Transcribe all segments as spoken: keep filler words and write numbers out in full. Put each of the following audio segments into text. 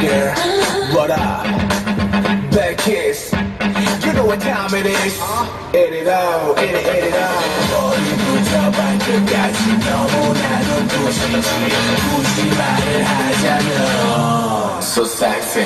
girl. What up? Back kiss. You know what time it is. Eat it out, eat it, eat it out. 머리부터 발끝까지 너무나도 부시지. 굳이 말을 하자면 So sexy.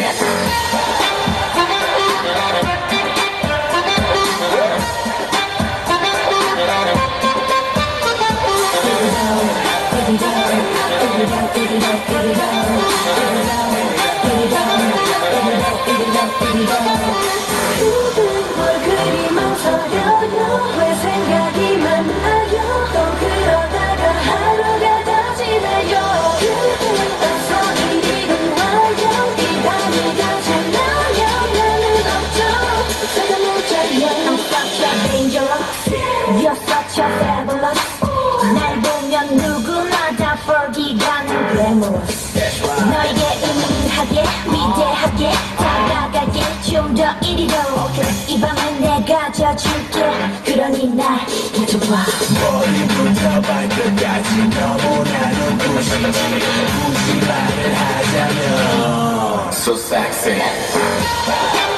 뭘 그리 망설여요 왜 생각이 많아요 또 그러다가 하루가 다 지나요 그대는 어서 이리로 와요 이 밤이 가잖아요 나는 없죠 찾아놓자요 I'm such a dangerous You're such a fabulous 날 보면 누구나 다 for기가는 glamorous 너에게 은하게 위대하게 다가갈게 좀 더 이리로 이 밤은 내가 져줄게 그러니 날 잊어봐 머리부터 발끝까지 너무나도 부시지 굳이 말을 하자면 So sexy.